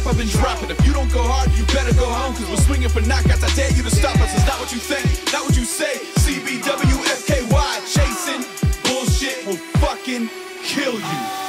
rap I've been dropping. If you don't go hard, you better go home, cause we're swinging for knockouts. I dare you to stop us. It's not what you think, not what you say. CBWFKY, chasing bullshit will fucking kill you.